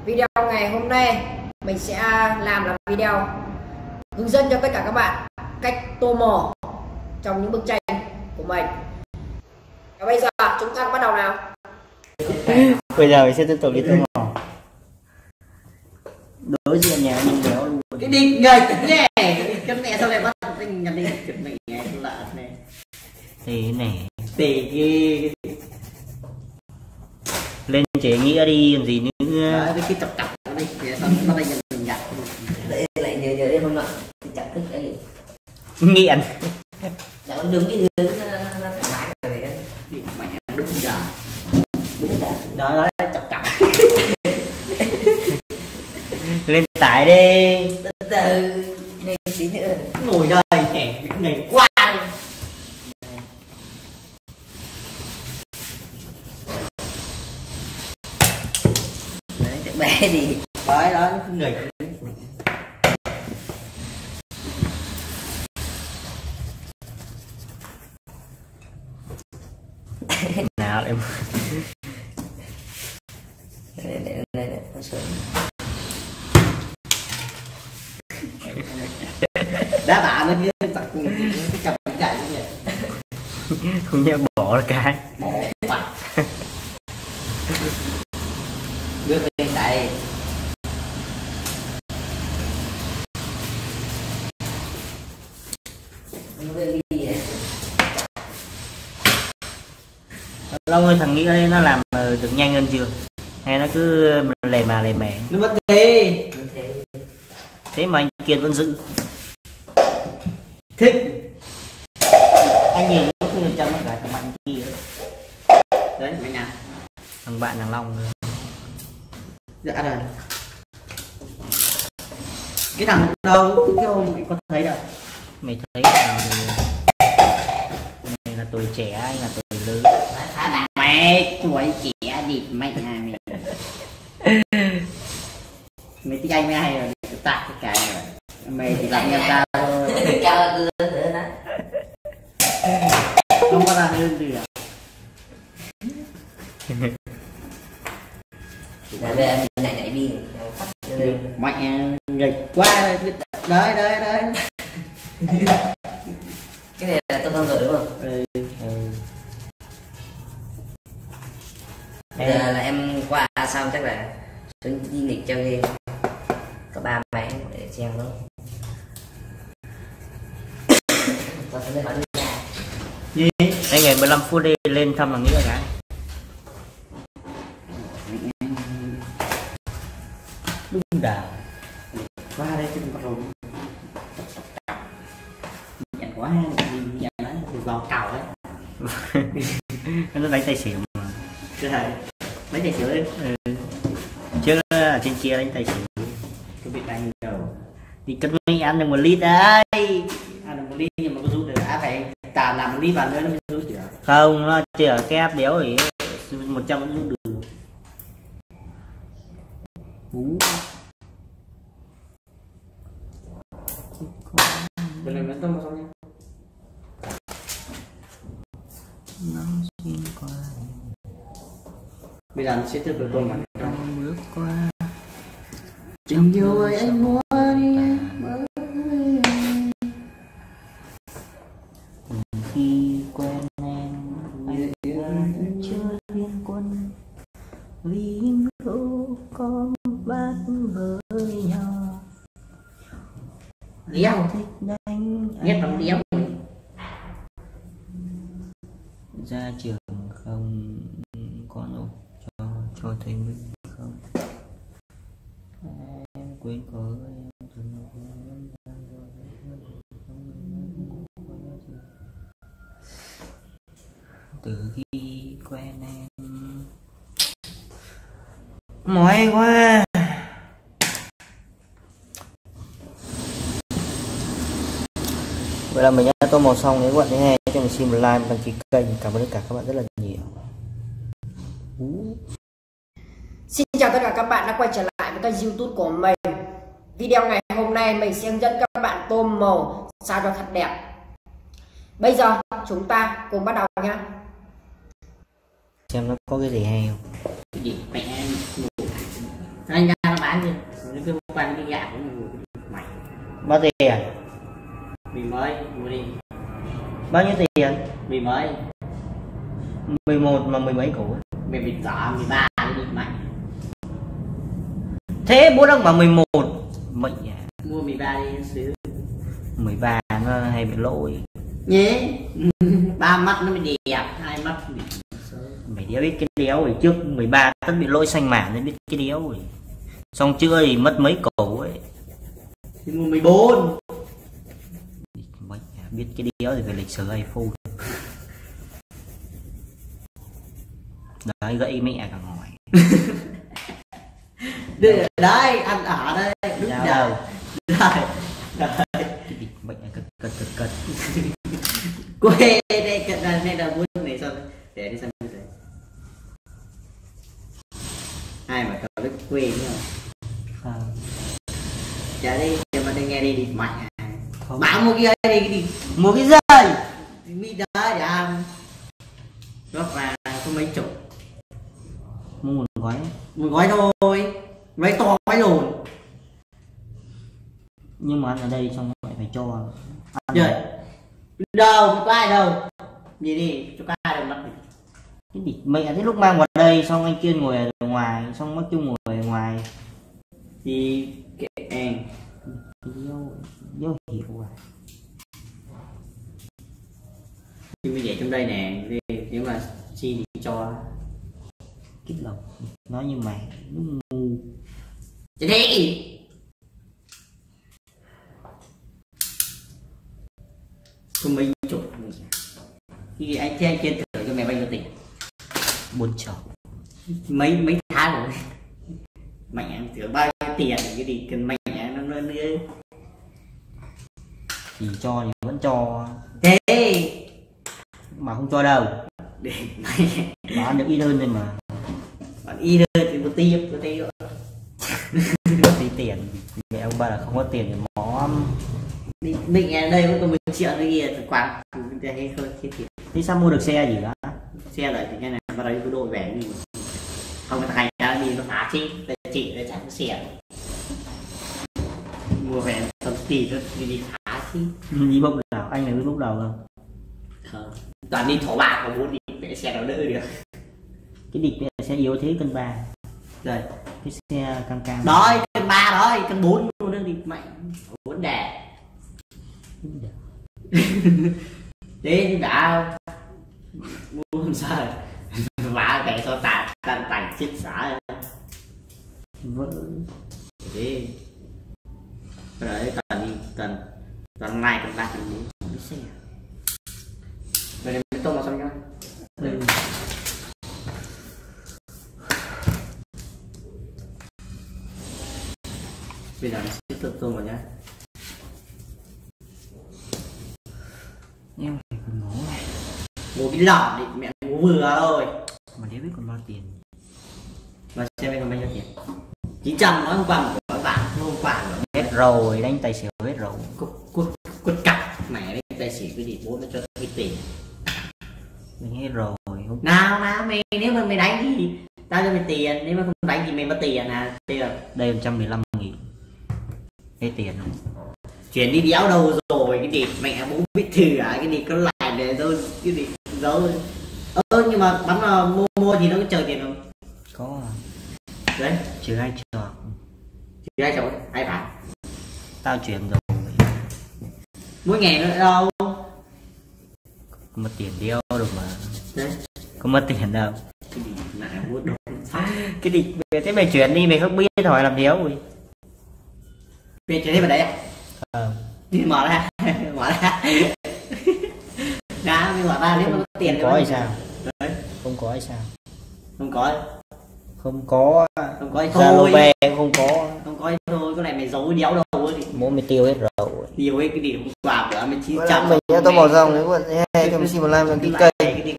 Video ngày hôm nay mình sẽ làm video hướng dẫn cho tất cả các bạn cách tô màu trong những bức tranh của mình. Và bây giờ chúng ta bắt đầu nào. Bây giờ mình sẽ tiếp tục đi tô màu. Đối diện nhà nhưng béo luôn. Cái đi người nhé. Cái mẹ sao lại bắt mình nhận đi cái mẹ lợn này. Thì này. Thì cái lên chế nghĩa đi còn gì nữa. đấy, cái chọc chọc ở đây thì sao nó đây nhận nhặt. Lại nhớ đây không ạ? Thì chẳng thích cái gì. Nghiện. Chẳng đứng cái hướng nó thoải mái rồi đấy. Đi mẹ đúng giờ. Đúng rồi. Đó chọc chọc. Lên tải đi. Từ từ nên tí nữa Ngồi đây kẻ ngày qua. đấy chắc bé thì Đấy đó người Nào em. đây nó sướng. đá bả nó như cái chọc chạy như vậy. Không nhớ bỏ ra cái. Bỏ bả. Đưa về chạy. Nó về đi vậy. Long ơi, thằng Nghĩa ấy nó làm được nhanh hơn chưa? Hay nó cứ lề mè? Nó mất đi. Thế mà anh Kiên vẫn giữ. Thích. Anh nhìn nó cứ trong nó cả thằng bạn kia. Đấy mày nào. Thằng bạn thằng Long. Dạ rồi. Cái thằng đâu cái ông có thấy đâu. Mày thấy nào thì này là tuổi trẻ, anh là tuổi lớn. Mẹ tuổi trẻ địt mẹ nhà mày. Mày tiếng Anh mới hay rồi, tạc cái cái rồi. Mày thì làm nhau ta thôi. Cao nữa đó. Không có làm hơn gì à. Là bây giờ mình nhảy đi. Mẹ nghịch quá. Đấy. Cái này là tôi không rồi đúng không? Bây giờ là em qua xong chắc là xuống đi nghịch chơi game. Có 3 máy để xem nó. Tôi sẽ nói đi ra. Gì? Anh ngày 15 phút đi lên thăm thằng Nghĩa cái. Đúng đào. Qua đây trên bắt đầu. Nhận quá nhận nó được vào cầu đấy. Nó đánh tay xỉu mà. Cái này mấy tay sửa đi. Trước ở trên kia đánh tay xỉu. Cái việc này nhiều. Thì cất mấy ăn được 1 lít đấy. Ăn được 1 lít nhưng mà có rút được phải tạm làm 1 lít vào nữa nó mới rút được. Không, nó chỉ ở cái áp béo thì 100 vẫn rút được. Bên này vẫn tôm sao nha. Nó xin qua. Bây giờ anh sẽ tiếp tục tôm mà. Bước qua. Tình yêu ơi anh muốn đi. Khi quen em anh chưa liên quân vì đâu có bát với nhau. Đéo Thích đánh nhất bằng đéo. ra trường không có nộp cho thầy mình không. Em quên có em từ khi quen em mỏi quá. Vậy là mình đã tô màu xong. Nếu các bạn thấy hay cho mình xin một like, một đăng ký kênh. Cảm ơn tất cả các bạn rất là nhiều. Xin chào tất cả các bạn đã quay trở lại với kênh YouTube của mình. Video ngày hôm nay mình sẽ hướng dẫn các bạn tô màu sao cho thật đẹp. Bây giờ chúng ta cùng bắt đầu nhé. Xem nó có cái gì hay không. Cái gì mẹ anh bán đi nó cứ quanh cái gạo của mày Bao tiền? mì mới mua đi. Bao nhiêu tiền? Mì mới 11 mà mười mấy củ. mì vịt giỏ 13 đi mày. Thế bố đang bảo 11. Mệnh à. Mua 13 đi xứ 13 nó hay bị lỗi. nhé. Ba mắt nó mới đẹp, hai mắt bị Mày đéo biết cái đéo rồi, trước 13 tất bị lỗi xanh mảng nên biết cái đéo rồi. Xong chưa thì mất mấy củ ấy. thì mua 14. Mày biết cái đéo thì về lịch sử iPhone. Đấy gãy mẹ cả ngồi. Đưa đây ăn ở đây đúng Dạ rồi. Đây Cái bệnh này cật quê đây cận đây là muốn này sao để đi xem như thế. Ai mà có biết quê nữa không? chả đi cho mà đi nghe đi mạnh à. Không. Bảo mua kia đi đi Mua cái dây mi đá để ăn góp vào có mấy chục mua một gói. một gói thôi gói to gói lùn Nhưng mà ăn ở đây xong lại phải cho ăn rồi đâu có ai đâu gì đi cho ai đâu mất cái gì mẹ thế lúc mang vào đây xong anh Kiên ngồi ở ngoài xong mất chung ngồi ở ngoài thì kệ em vô hiểu à. thì bây giờ trong đây nè nếu mà chi thì cho Kích lòng nói như mày đúng ngu. cho đi có mấy chục thì anh chơi trên thử cho mày bao nhiêu tiền Buồn chở mấy tháng rồi mẹ em thử bao nhiêu tiền cái gì cần mẹ nó nữa thì cho thì vẫn cho thế mà không cho đâu để mày mà ăn được ít hơn thôi mà. bạn y đơn thì một tí Tí tiền mẹ ông bà là không có tiền để món. định ở đây cũng có 10 triệu cái kia quán thì hay hơn thiết thiệt Thế sao mua được xe gì đó? xe lại thì cái này vào đây cứ đội về đi không có thành ra đi nó phá chi để chị để chẳng có xe mua về tầm tỷ nó đi phá chi Đi bốc đầu anh này cứ bốc đầu không? không toàn đi thổ bạc mà muốn đi để xe nó đỡ được Cái địch này xe yếu thế cân 3 rồi cái xe cam cam đói cân 3 đói cân 4 luôn nó đi mạnh 4 đè thế thì đã mua làm sao vả cái so tàn tàn chết xả vỡ. thế rồi toàn này còn ba cần muốn biết xe rồi để mình tông vào xong nhá bây giờ mình sẽ tự tông vào nhá Em phải còn ngủ này ngủ cái lỏng đi mẹ ngủ vừa thôi mà đéo biết còn bao tiền. mà xem em còn bao nhiêu tiền 900 nói hôm qua một cái bạn hôm qua rồi Hết rồi đánh tài xỉu hết rồi. cút cặp mẹ đấy tài xỉu cái gì bố nó cho cái tiền Mình hết rồi không. nào mày nếu mà mày đánh thì tao cho mày tiền nếu mà không đánh thì mày mất tiền à tiền Đây 115.000 hết tiền rồi. chuyển đi đéo đâu rồi cái gì mẹ bố biết thử à cái gì có lại để thôi cái gì giấu nhưng mà bắn là mua thì nó có chờ tiền không Có đấy trừ ai chờ thì ai chọn ai phải tao chuyển rồi mỗi ngày nữa đâu có mất tiền đeo được mà. đấy Có mất tiền đâu. cái gì mẹ bố đâu Cái địch thế mày chuyển đi mày không biết hỏi làm đéo rồi. về chuyển đi vào đấy à đi mở ra mở ra đã mở ra nếu mà có tiền Không có hay sao? đấy Không có hay sao? không có Không có thì Zalo thôi về không có. không có thì thôi cái này mày giấu đéo đâu thì Bố mày tiêu hết rồi. nhiều ấy cái điểm quà của mình 900 Mình nhá tôi bỏ dòng đấy các bạn. Cho mình xin một like đăng ký kênh. cái